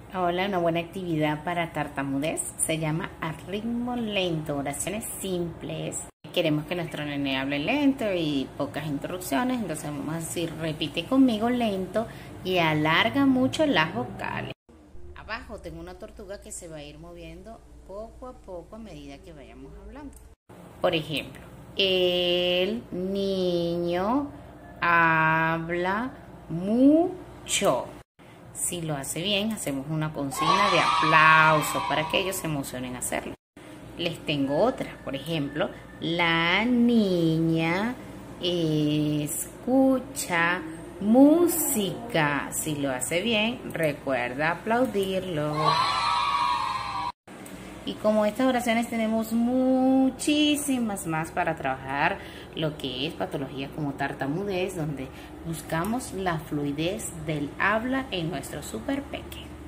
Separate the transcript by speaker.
Speaker 1: Hola, una buena actividad para tartamudez se llama a ritmo lento, oraciones simples. Queremos que nuestro nene hable lento y pocas interrupciones, entonces vamos a decir, repite conmigo lento y alarga mucho las vocales. Abajo tengo una tortuga que se va a ir moviendo poco a poco a medida que vayamos hablando. Por ejemplo, el niño habla mucho. Si lo hace bien, hacemos una consigna de aplauso para que ellos se emocionen a hacerlo. Les tengo otra, por ejemplo, la niña escucha música. Si lo hace bien, recuerda aplaudirlo. Y como estas oraciones tenemos muchísimas más para trabajar lo que es patologías como tartamudez, donde buscamos la fluidez del habla en nuestro super peque.